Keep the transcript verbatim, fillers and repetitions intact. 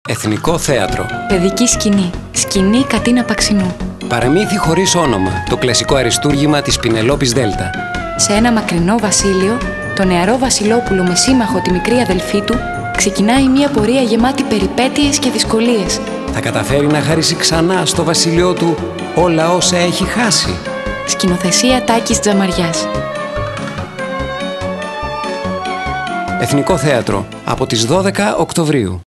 Εθνικό Θέατρο. Παιδική σκηνή. Σκηνή Κατίνα Παξινού. Παραμύθι χωρίς όνομα. Το κλασικό αριστούργημα της Πινελόπης Δέλτα. Σε ένα μακρινό βασίλειο, το νεαρό Βασιλόπουλο με σύμμαχο τη μικρή αδελφή του ξεκινάει μια πορεία γεμάτη περιπέτειες και δυσκολίες. Θα καταφέρει να χαρίσει ξανά στο βασίλειό του όλα όσα έχει χάσει. Σκηνοθεσία Τάκης Τζαμαριάς. Εθνικό Θέατρο από τις δώδεκα Οκτωβρίου.